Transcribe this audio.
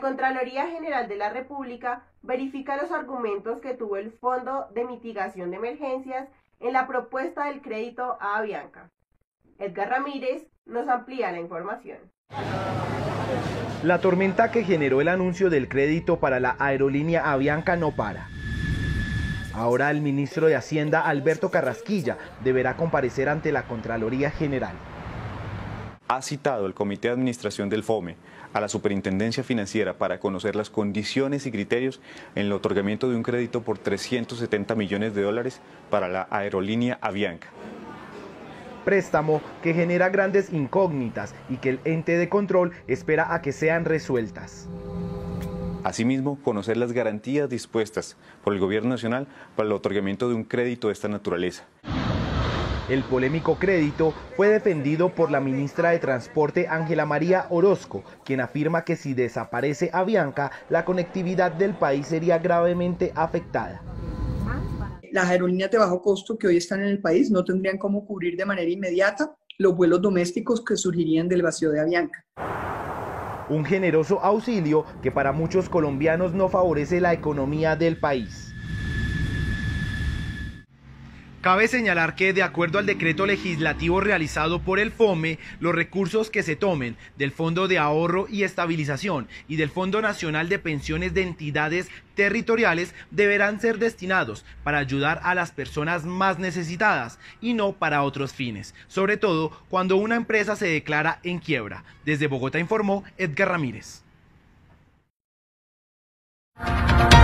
Contraloría General de la República verifica los argumentos que tuvo el Fondo de Mitigación de Emergencias en la propuesta del crédito a Avianca. Edgar Ramírez nos amplía la información. La tormenta que generó el anuncio del crédito para la aerolínea Avianca no para. Ahora el ministro de Hacienda, Alberto Carrasquilla, deberá comparecer ante la Contraloría General. Ha citado el Comité de Administración del FOME a la Superintendencia Financiera para conocer las condiciones y criterios en el otorgamiento de un crédito por 370 millones de dólares para la aerolínea Avianca. Préstamo que genera grandes incógnitas y que el ente de control espera a que sean resueltas. Asimismo, conocer las garantías dispuestas por el Gobierno Nacional para el otorgamiento de un crédito de esta naturaleza. El polémico crédito fue defendido por la ministra de Transporte Ángela María Orozco, quien afirma que si desaparece Avianca, la conectividad del país sería gravemente afectada. Las aerolíneas de bajo costo que hoy están en el país no tendrían cómo cubrir de manera inmediata los vuelos domésticos que surgirían del vacío de Avianca. Un generoso auxilio que para muchos colombianos no favorece la economía del país. Cabe señalar que, de acuerdo al decreto legislativo realizado por el FOME, los recursos que se tomen del Fondo de Ahorro y Estabilización y del Fondo Nacional de Pensiones de Entidades Territoriales deberán ser destinados para ayudar a las personas más necesitadas y no para otros fines, sobre todo cuando una empresa se declara en quiebra. Desde Bogotá informó Edgar Ramírez.